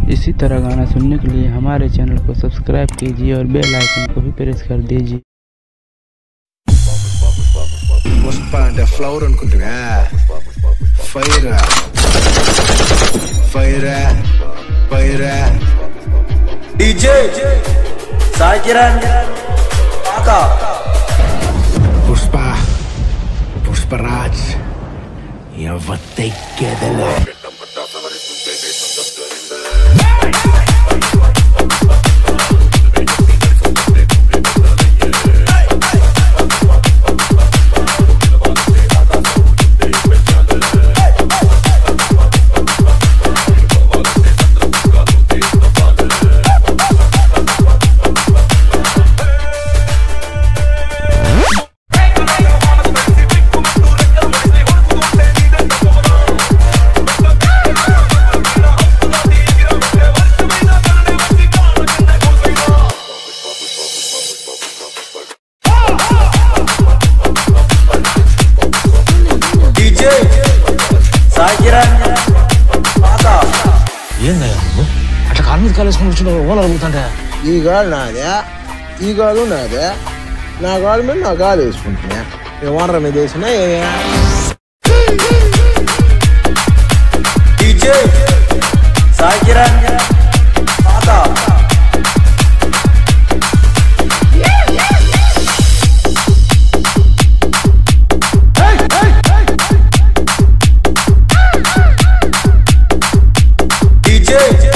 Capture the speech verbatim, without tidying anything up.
इसी तरह गाना सुनने के लिए हमारे चैनल को सब्सक्राइब कीजिए और बेल आइकन को भी प्रेस कर दीजिए। पुष्पा అంటే ఫ్లవర్ అనుకుంటున్నా fire fire fire DJ Sai Kiran aka Pushpa Pushparaj ఎవతెక్కెదల అట్లా కాలు మీద కాలేసుకుని వచ్చిన ఓనర్ అడుగుతుంటే ఈ గాలి నాదే ఈ గాలు నాదే నా గాలి మీద నా గాలి వేసుకుంటున్నా నేను ఓనర్ మీద వేసినా DJ Sai Kiran aka DJ